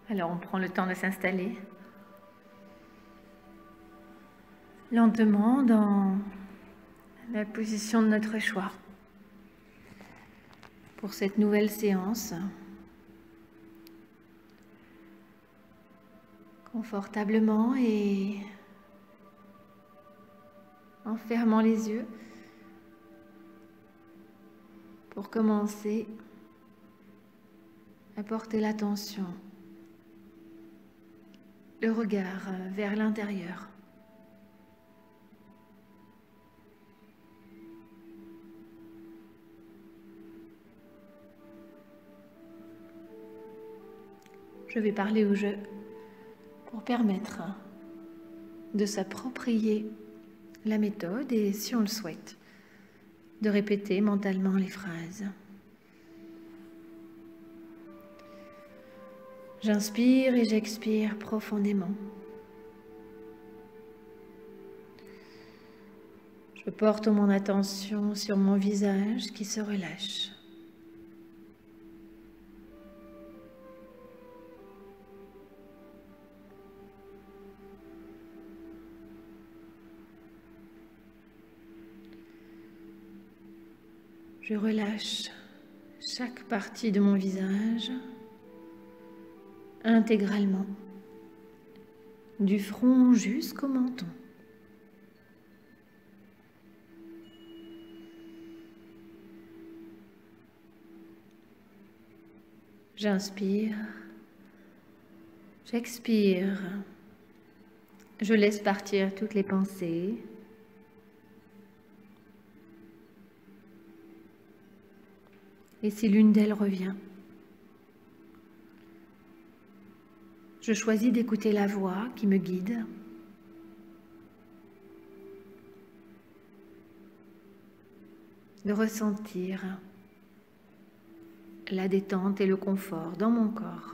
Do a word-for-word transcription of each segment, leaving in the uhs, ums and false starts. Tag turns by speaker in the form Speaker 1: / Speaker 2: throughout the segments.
Speaker 1: Alors on prend le temps de s'installer lentement dans la position de notre choix pour cette nouvelle séance, confortablement et en fermant les yeux pour commencer à porter l'attention, le regard vers l'intérieur. Je vais parler au jeu pour permettre de s'approprier la méthode et, si on le souhaite, de répéter mentalement les phrases. J'inspire et j'expire profondément. Je porte mon attention sur mon visage qui se relâche. Je relâche chaque partie de mon visage intégralement, du front jusqu'au menton. J'inspire, j'expire, je laisse partir toutes les pensées. Et si l'une d'elles revient, je choisis d'écouter la voix qui me guide, de ressentir la détente et le confort dans mon corps.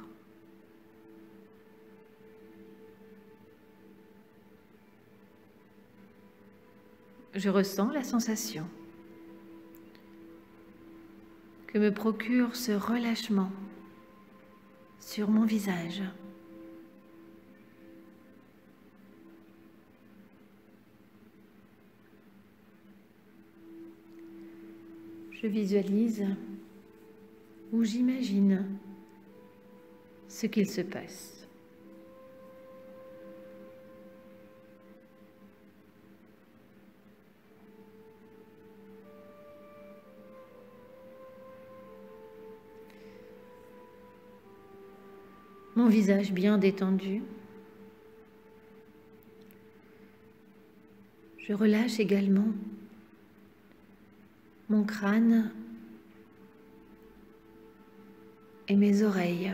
Speaker 1: Je ressens la sensation que me procure ce relâchement sur mon visage. Je visualise ou j'imagine ce qu'il se passe. Mon visage bien détendu. Je relâche également mon crâne et mes oreilles.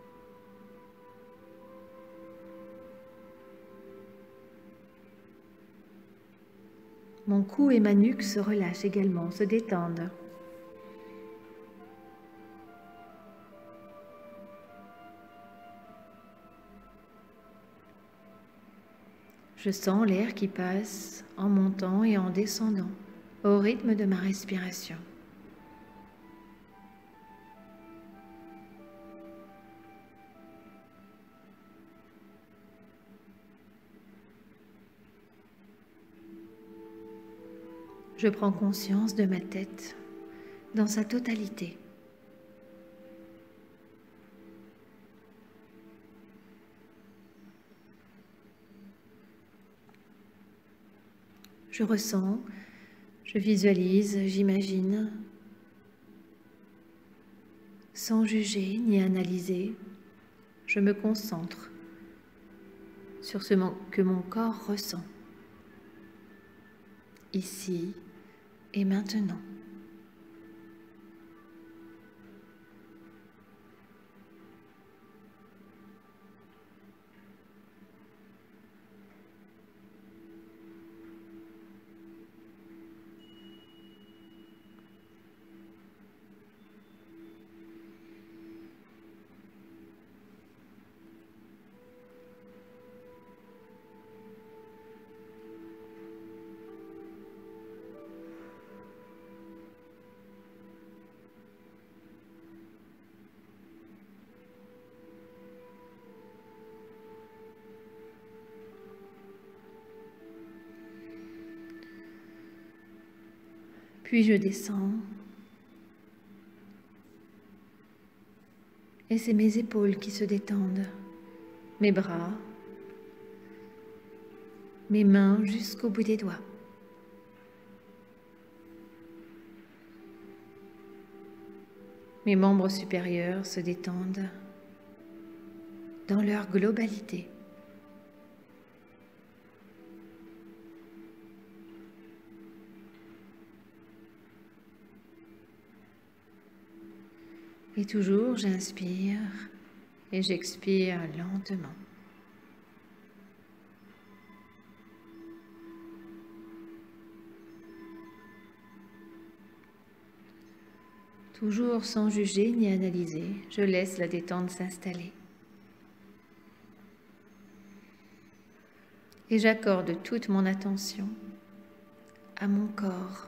Speaker 1: Mon cou et ma nuque se relâchent également, se détendent. Je sens l'air qui passe en montant et en descendant au rythme de ma respiration. Je prends conscience de ma tête dans sa totalité. Je ressens, je visualise, j'imagine, sans juger ni analyser, je me concentre sur ce que mon corps ressent, ici et maintenant. Puis je descends. Et c'est mes épaules qui se détendent, mes bras, mes mains jusqu'au bout des doigts. Mes membres supérieurs se détendent dans leur globalité. Et toujours, j'inspire et j'expire lentement. Toujours sans juger ni analyser, je laisse la détente s'installer. Et j'accorde toute mon attention à mon corps.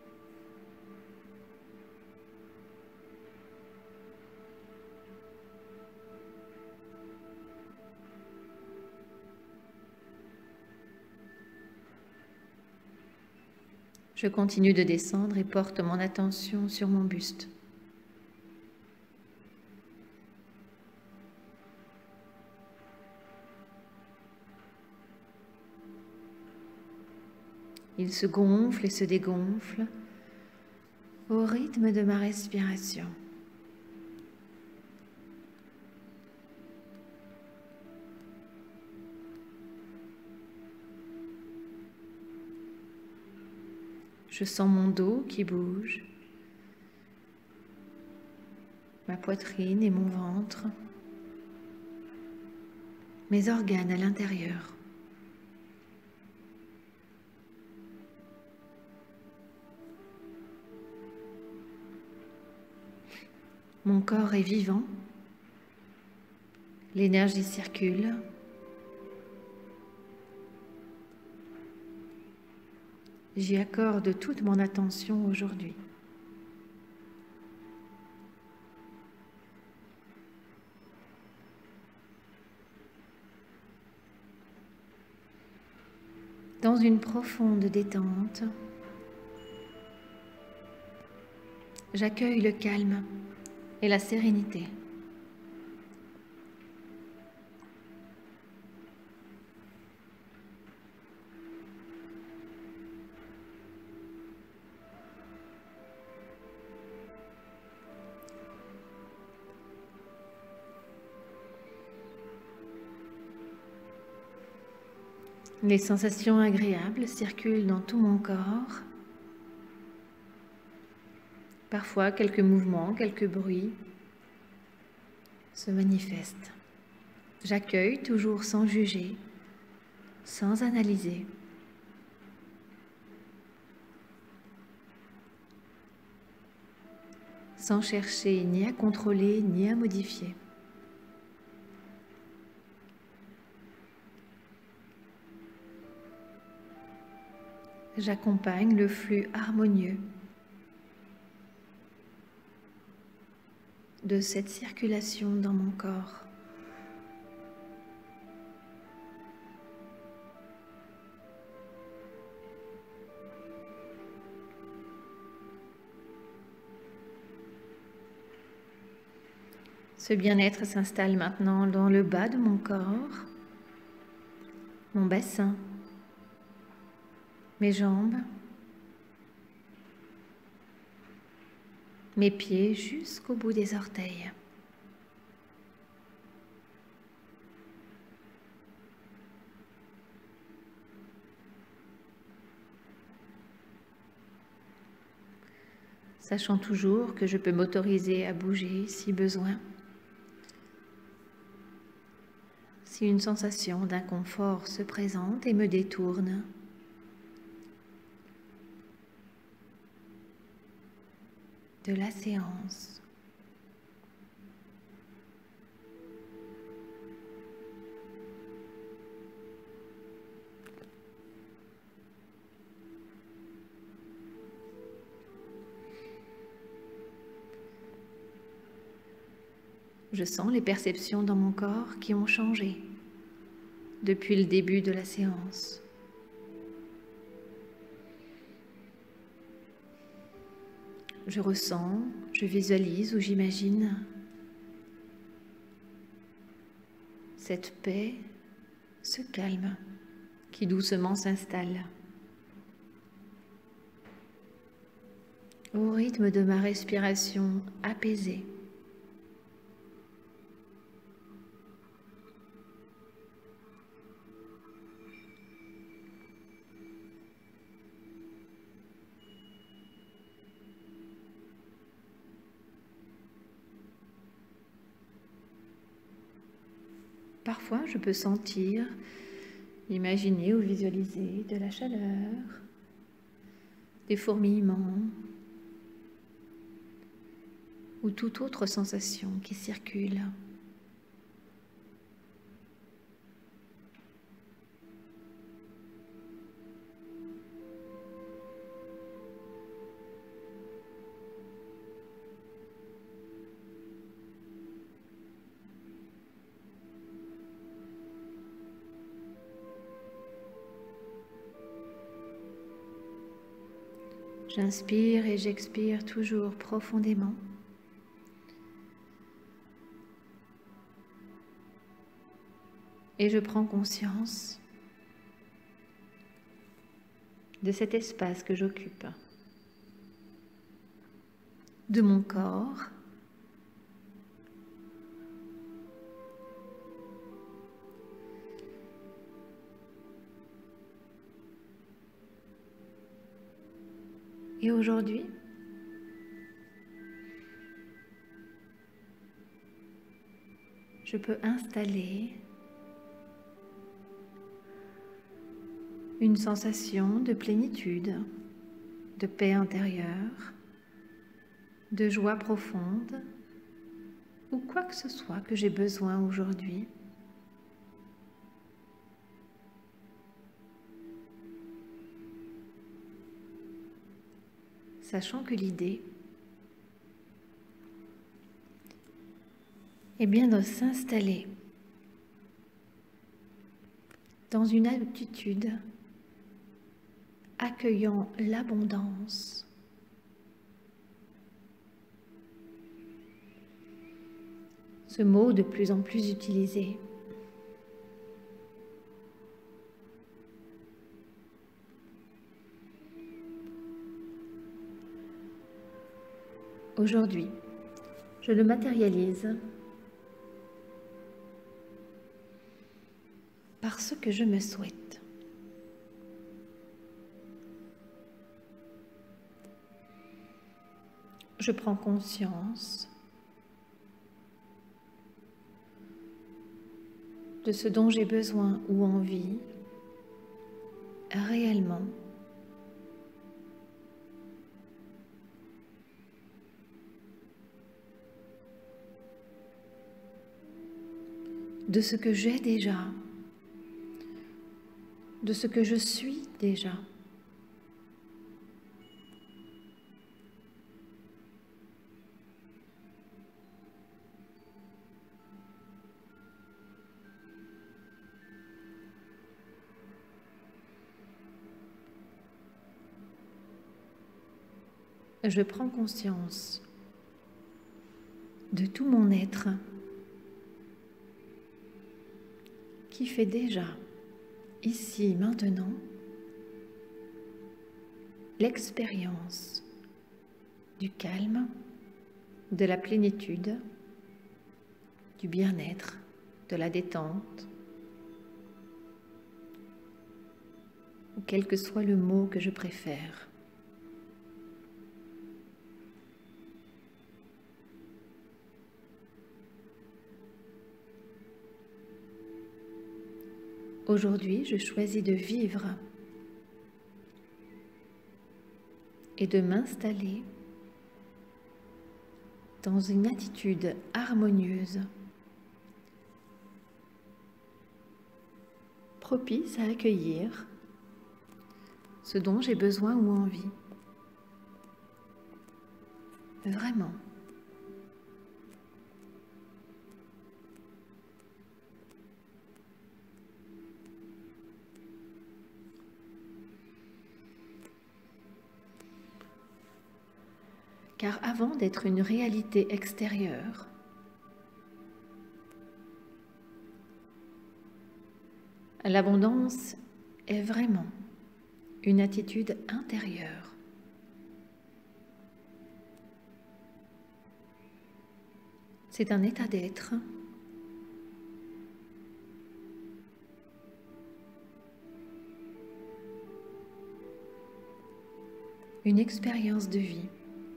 Speaker 1: Je continue de descendre et porte mon attention sur mon buste. Il se gonfle et se dégonfle au rythme de ma respiration. Je sens mon dos qui bouge, ma poitrine et mon ventre, mes organes à l'intérieur. Mon corps est vivant, l'énergie circule. J'y accorde toute mon attention aujourd'hui. Dans une profonde détente, j'accueille le calme et la sérénité. Les sensations agréables circulent dans tout mon corps. Parfois, quelques mouvements, quelques bruits se manifestent. J'accueille toujours sans juger, sans analyser. Sans chercher ni à contrôler ni à modifier. J'accompagne le flux harmonieux de cette circulation dans mon corps. Ce bien-être s'installe maintenant dans le bas de mon corps, mon bassin, mes jambes, mes pieds jusqu'au bout des orteils. Sachant toujours que je peux m'autoriser à bouger si besoin. Si une sensation d'inconfort se présente et me détourne, de la séance. Je sens les perceptions dans mon corps qui ont changé depuis le début de la séance. je ressens, je visualise ou j'imagine cette paix, ce calme qui doucement s'installe au rythme de ma respiration apaisée. Parfois, je peux sentir, imaginer ou visualiser de la chaleur, des fourmillements ou toute autre sensation qui circule. J'inspire et j'expire toujours profondément. Et je prends conscience de cet espace que j'occupe, de mon corps, et aujourd'hui, je peux installer une sensation de plénitude, de paix intérieure, de joie profonde, ou quoi que ce soit que j'ai besoin aujourd'hui. Sachant que l'idée est bien de s'installer dans une attitude accueillant l'abondance, ce mot de plus en plus utilisé. Aujourd'hui, je le matérialise par ce que je me souhaite. Je prends conscience de ce dont j'ai besoin ou envie réellement. De ce que j'ai déjà, de ce que je suis déjà. Je prends conscience de tout mon être qui fait déjà, ici, maintenant, l'expérience du calme, de la plénitude, du bien-être, de la détente, ou quel que soit le mot que je préfère. Aujourd'hui, je choisis de vivre et de m'installer dans une attitude harmonieuse, propice à accueillir ce dont j'ai besoin ou envie. Vraiment. Car avant d'être une réalité extérieure, l'abondance est vraiment une attitude intérieure. C'est un état d'être une expérience de vie.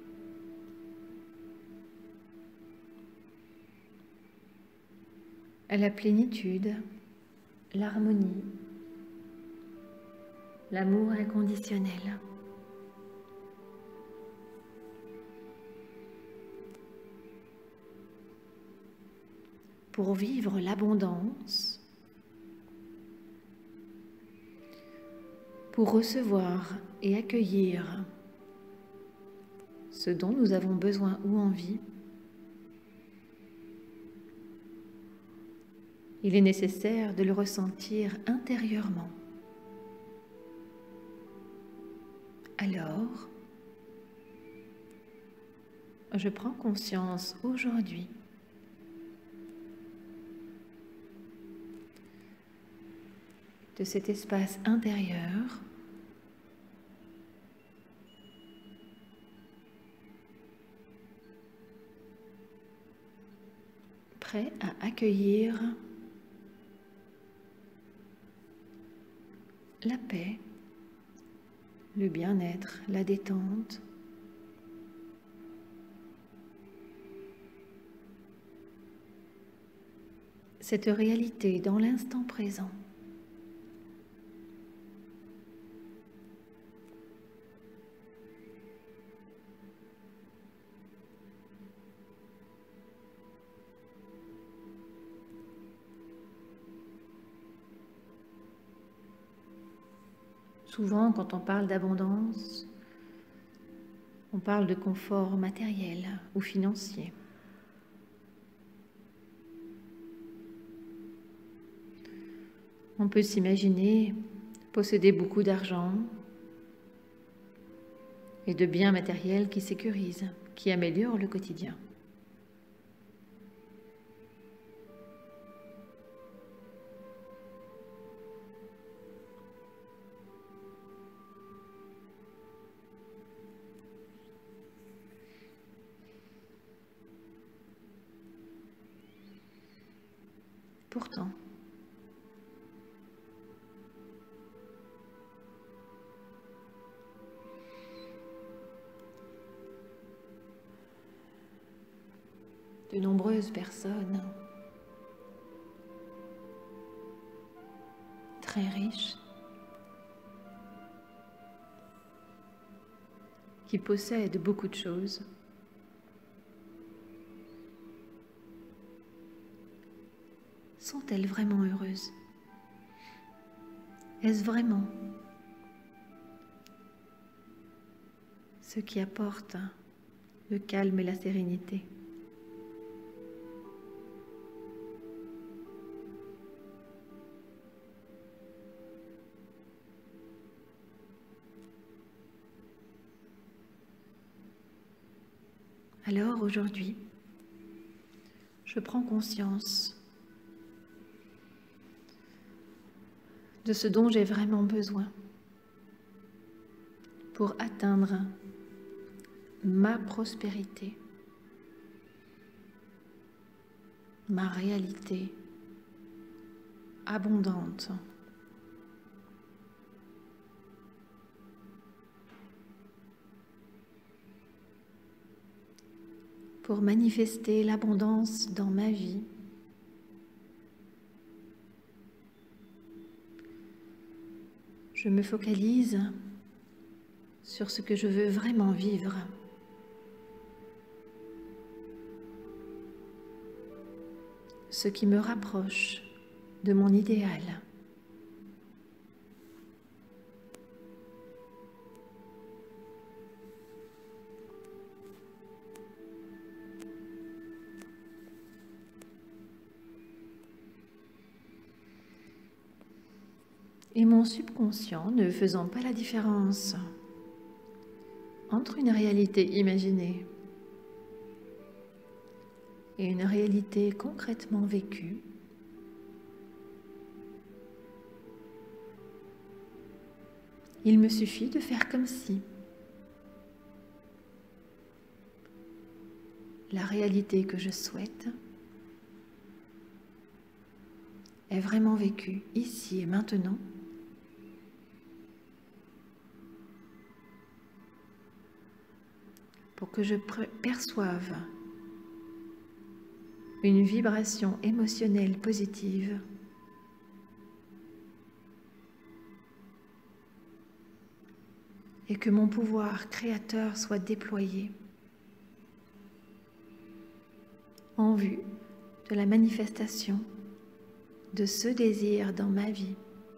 Speaker 1: La plénitude, l'harmonie, l'amour inconditionnel. Pour vivre l'abondance, pour recevoir et accueillir ce dont nous avons besoin ou envie, il est nécessaire de le ressentir intérieurement. Alors, je prends conscience aujourd'hui de cet espace intérieur prêt à accueillir la paix, le bien-être, la détente, cette réalité dans l'instant présent. Souvent, quand on parle d'abondance, on parle de confort matériel ou financier. On peut s'imaginer posséder beaucoup d'argent et de biens matériels qui sécurisent, qui améliorent le quotidien. Pourtant, de nombreuses personnes très riches qui possèdent beaucoup de choses sont-elles vraiment heureuses? Est-ce vraiment ce qui apporte le calme et la sérénité? Alors aujourd'hui, je prends conscience de ce dont j'ai vraiment besoin pour atteindre ma prospérité, ma réalité abondante. Pour manifester l'abondance dans ma vie, je me focalise sur ce que je veux vraiment vivre. Ce qui me rapproche de mon idéal. Et mon subconscient, ne faisant pas la différence entre une réalité imaginée et une réalité concrètement vécue, il me suffit de faire comme si la réalité que je souhaite est vraiment vécue ici et maintenant, pour que je perçoive une vibration émotionnelle positive et que mon pouvoir créateur soit déployé en vue de la manifestation de ce désir dans ma vie.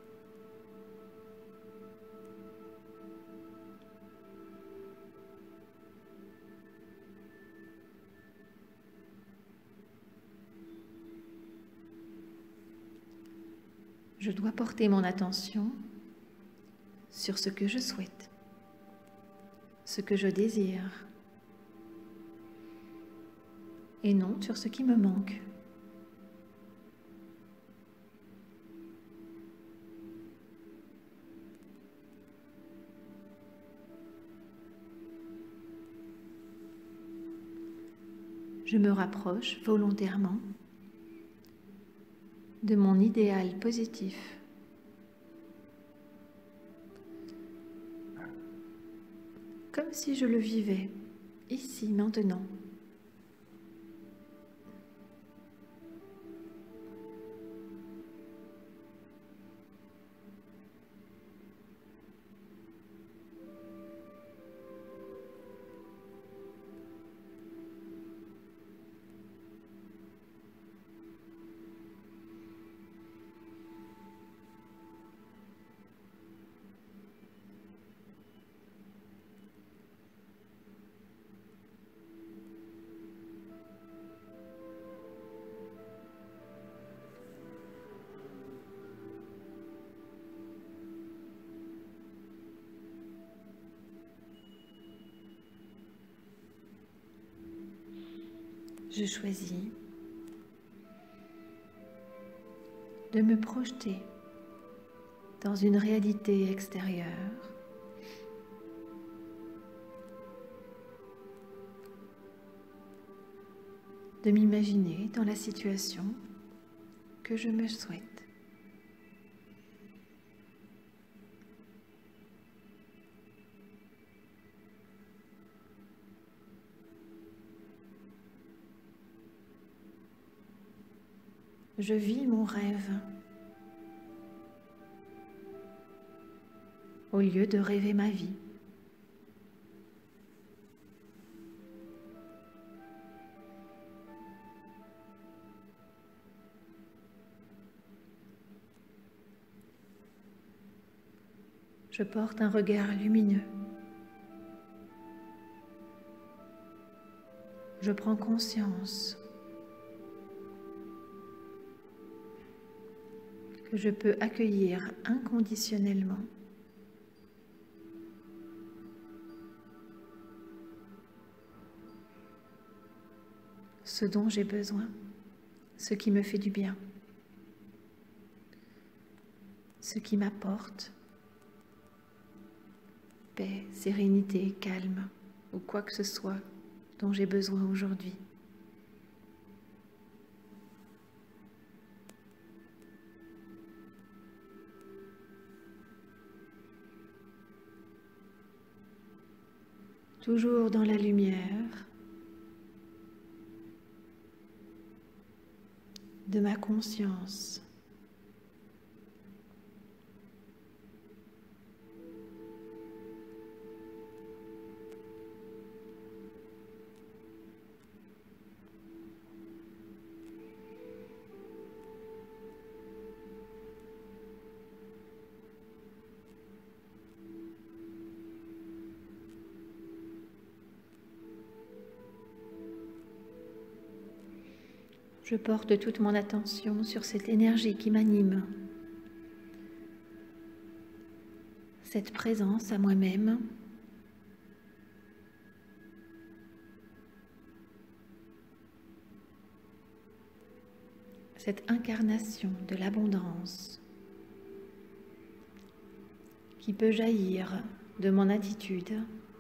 Speaker 1: Je dois porter mon attention sur ce que je souhaite, ce que je désire, et non sur ce qui me manque. Je me rapproche volontairement de mon idéal positif. Comme si je le vivais ici, maintenant. Je choisis de me projeter dans une réalité extérieure, de m'imaginer dans la situation que je me souhaite. Je vis mon rêve au lieu de rêver ma vie. Je porte un regard lumineux. Je prends conscience que je peux accueillir inconditionnellement ce dont j'ai besoin, ce qui me fait du bien, ce qui m'apporte paix, sérénité, calme ou quoi que ce soit dont j'ai besoin aujourd'hui. Toujours dans la lumière de ma conscience. Je porte toute mon attention sur cette énergie qui m'anime, cette présence à moi-même, cette incarnation de l'abondance qui peut jaillir de mon attitude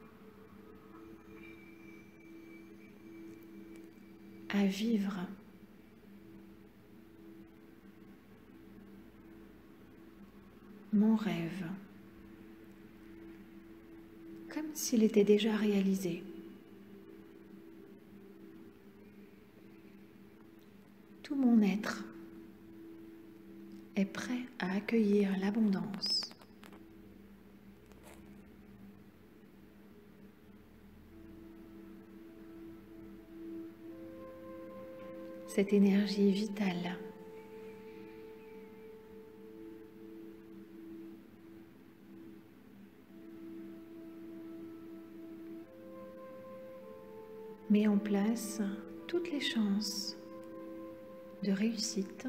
Speaker 1: à vivre mon rêve comme s'il était déjà réalisé. Tout mon être est prêt à accueillir l'abondance. Cette énergie vitale met en place toutes les chances de réussite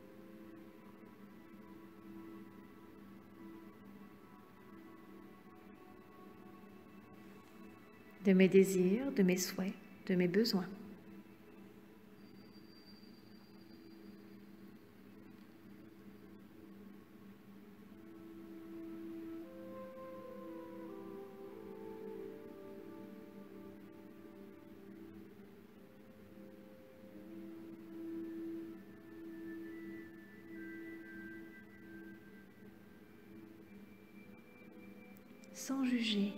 Speaker 1: de mes désirs, de mes souhaits, de mes besoins. Sans juger,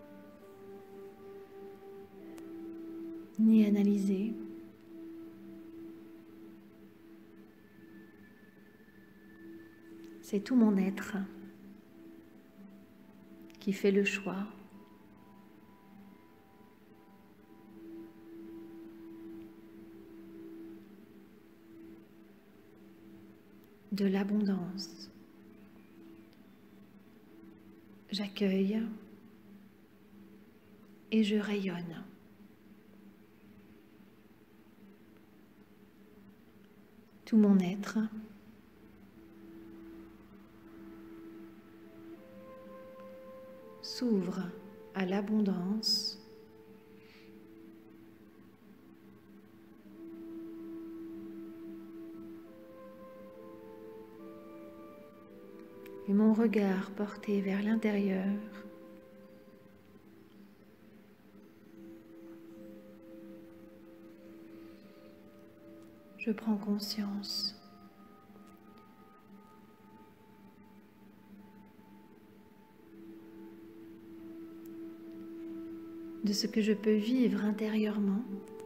Speaker 1: ni analyser, c'est tout mon être qui fait le choix de l'abondance. J'accueille et je rayonne. Tout mon être s'ouvre à l'abondance et mon regard porté vers l'intérieur je prends conscience de ce que je peux vivre intérieurement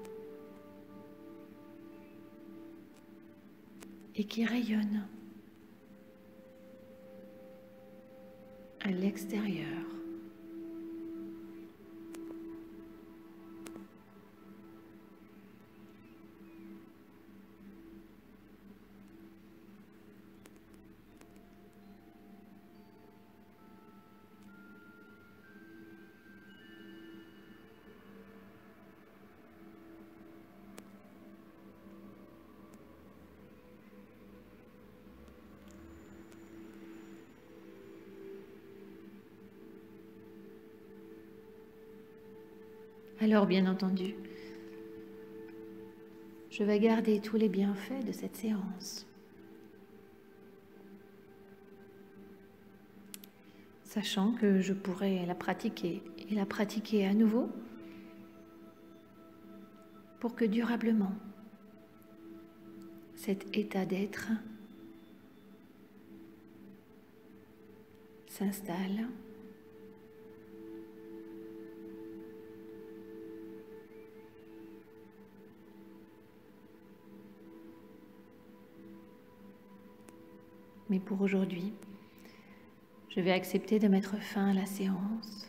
Speaker 1: et qui rayonne à l'extérieur. Alors, bien entendu, je vais garder tous les bienfaits de cette séance, sachant que je pourrais la pratiquer et la pratiquer à nouveau pour que durablement cet état d'être s'installe mais pour aujourd'hui, je vais accepter de mettre fin à la séance.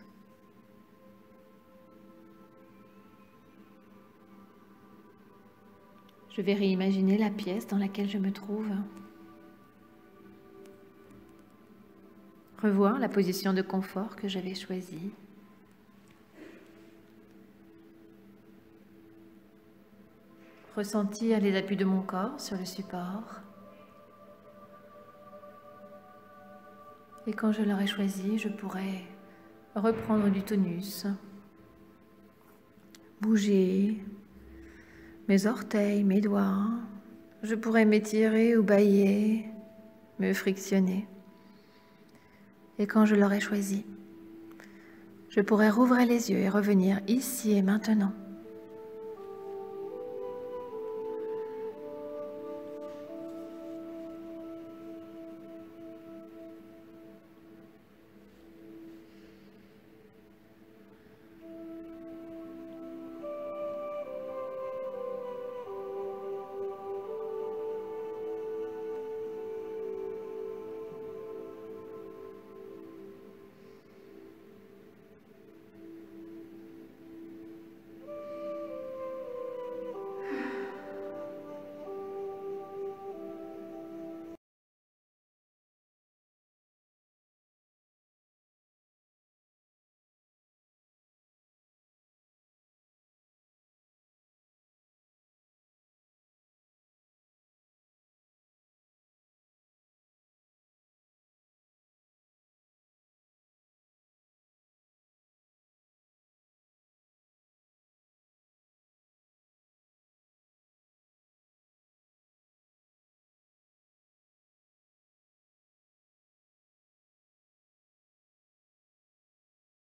Speaker 1: Je vais réimaginer la pièce dans laquelle je me trouve. Revoir la position de confort que j'avais choisie. Ressentir les appuis de mon corps sur le support. Et quand je l'aurai choisi, je pourrai reprendre du tonus, bouger mes orteils, mes doigts, je pourrais m'étirer ou bâiller, me frictionner. Et quand je l'aurai choisi, je pourrais rouvrir les yeux et revenir ici et maintenant.